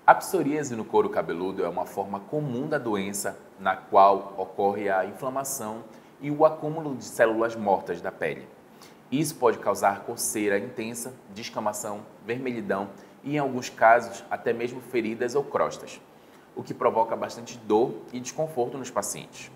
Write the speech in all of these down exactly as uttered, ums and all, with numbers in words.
A psoríase no couro cabeludo é uma forma comum da doença na qual ocorre a inflamação e o acúmulo de células mortas da pele. Isso pode causar coceira intensa, descamação, vermelhidão e, em alguns casos, até mesmo feridas ou crostas, o que provoca bastante dor e desconforto nos pacientes.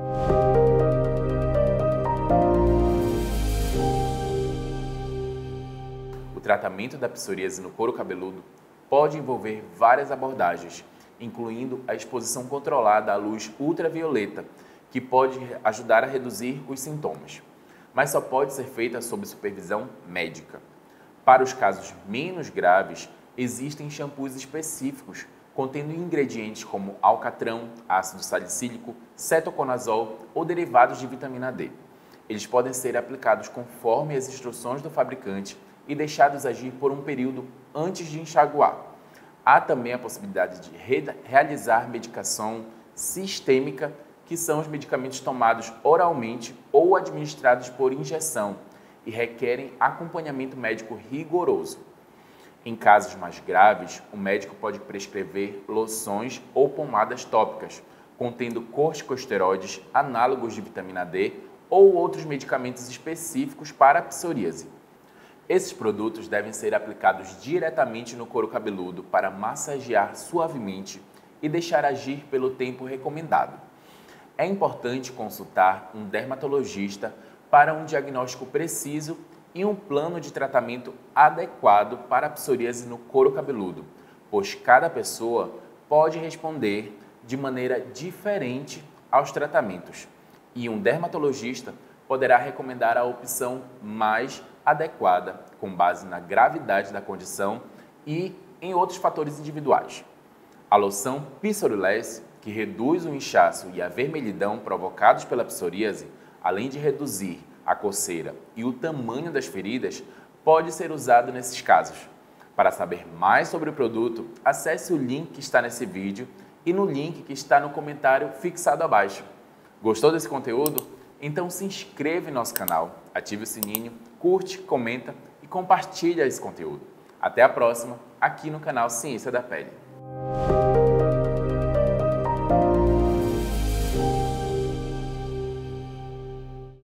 O tratamento da psoríase no couro cabeludo pode envolver várias abordagens, incluindo a exposição controlada à luz ultravioleta, que pode ajudar a reduzir os sintomas, mas só pode ser feita sob supervisão médica. Para os casos menos graves, existem shampoos específicos contendo ingredientes como alcatrão, ácido salicílico, cetoconazol ou derivados de vitamina D. Eles podem ser aplicados conforme as instruções do fabricante e deixados agir por um período antes de enxaguar. Há também a possibilidade de re realizar medicação sistêmica, que são os medicamentos tomados oralmente ou administrados por injeção e requerem acompanhamento médico rigoroso. Em casos mais graves, o médico pode prescrever loções ou pomadas tópicas, contendo corticosteroides, análogos de vitamina D ou outros medicamentos específicos para a psoríase. Esses produtos devem ser aplicados diretamente no couro cabeludo para massagear suavemente e deixar agir pelo tempo recomendado. É importante consultar um dermatologista para um diagnóstico preciso e um plano de tratamento adequado para a psoríase no couro cabeludo, pois cada pessoa pode responder de maneira diferente aos tratamentos e um dermatologista poderá recomendar a opção mais adequada com base na gravidade da condição e em outros fatores individuais. A loção Psorilase, que reduz o inchaço e a vermelhidão provocados pela psoríase, além de reduzir a coceira e o tamanho das feridas, pode ser usado nesses casos. Para saber mais sobre o produto, acesse o link que está nesse vídeo e no link que está no comentário fixado abaixo. Gostou desse conteúdo? Então se inscreva em nosso canal, ative o sininho, curte, comenta e compartilha esse conteúdo. Até a próxima, aqui no canal Ciência da Pele.